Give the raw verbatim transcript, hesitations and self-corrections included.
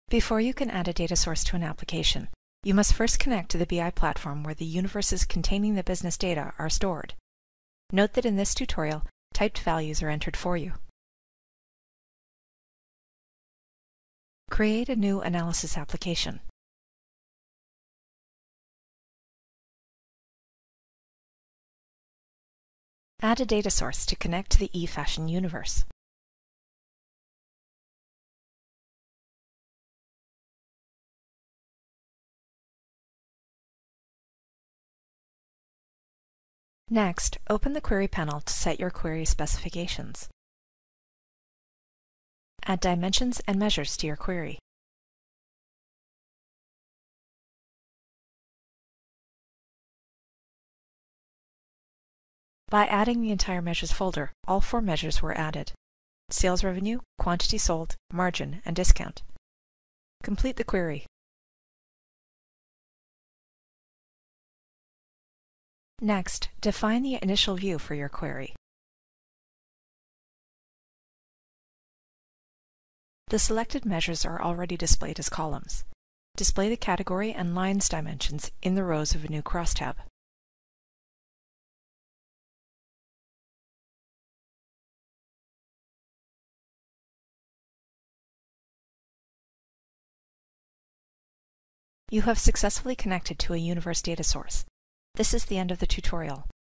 Before you can add a data source to an application, you must first connect to the B I platform where the universes containing the business data are stored. Note that in this tutorial, typed values are entered for you. Create a new analysis application. Add a data source to connect to the eFashion universe. Next, open the Query panel to set your query specifications. Add dimensions and measures to your query. By adding the entire measures folder, all four measures were added: sales revenue, quantity sold, margin, and discount. Complete the query. Next, define the initial view for your query. The selected measures are already displayed as columns. Display the category and lines dimensions in the rows of a new crosstab. You have successfully connected to a universe data source. This is the end of the tutorial.